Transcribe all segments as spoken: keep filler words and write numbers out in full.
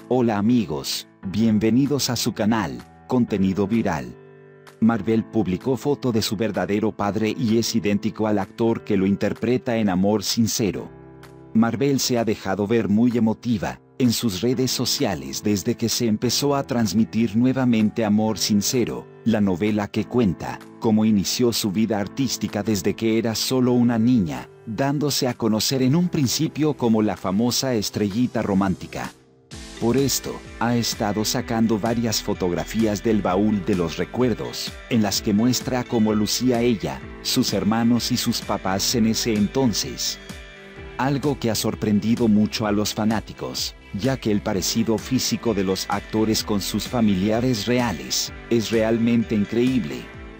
Hola amigos, bienvenidos a su canal, Contenido Viral. Marvel publicó foto de su verdadero padre y es idéntico al actor que lo interpreta en Amor Sincero. Marvel se ha dejado ver muy emotiva en sus redes sociales desde que se empezó a transmitir nuevamente Amor Sincero, la novela que cuenta cómo inició su vida artística desde que era solo una niña, dándose a conocer en un principio como la famosa estrellita romántica. Por esto, ha estado sacando varias fotografías del baúl de los recuerdos, en las que muestra cómo lucía ella, sus hermanos y sus papás en ese entonces. Algo que ha sorprendido mucho a los fanáticos, ya que el parecido físico de los actores con sus familiares reales es realmente increíble.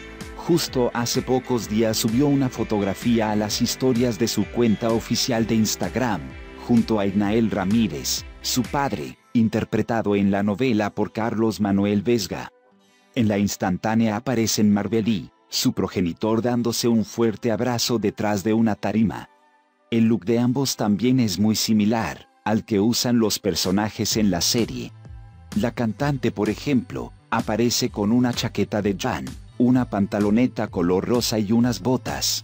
Justo hace pocos días subió una fotografía a las historias de su cuenta oficial de Instagram, junto a Ismael Ramírez, su padre, interpretado en la novela por Carlos Manuel Vesga. En la instantánea aparecen Marvel y su progenitor dándose un fuerte abrazo detrás de una tarima. El look de ambos también es muy similar al que usan los personajes en la serie. La cantante, por ejemplo, aparece con una chaqueta de Jan, una pantaloneta color rosa y unas botas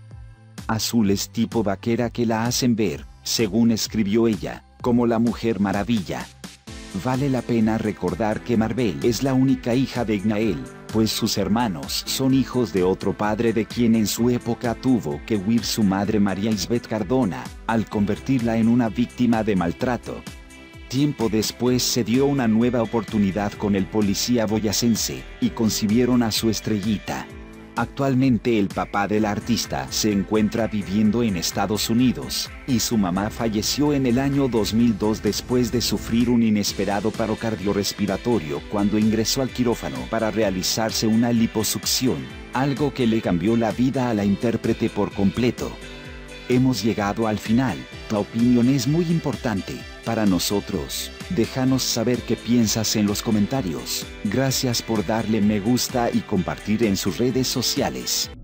azules tipo vaquera que la hacen ver, según escribió ella, como la Mujer Maravilla. Vale la pena recordar que Marvel es la única hija de Ismael, pues sus hermanos son hijos de otro padre de quien en su época tuvo que huir su madre María Isbeth Cardona, al convertirla en una víctima de maltrato. Tiempo después se dio una nueva oportunidad con el policía boyacense, y concibieron a su estrellita. Actualmente el papá del artista se encuentra viviendo en Estados Unidos, y su mamá falleció en el año dos mil dos después de sufrir un inesperado paro cardiorrespiratorio cuando ingresó al quirófano para realizarse una liposucción, algo que le cambió la vida a la intérprete por completo. Hemos llegado al final, tu opinión es muy importante para nosotros, déjanos saber qué piensas en los comentarios. Gracias por darle me gusta y compartir en sus redes sociales.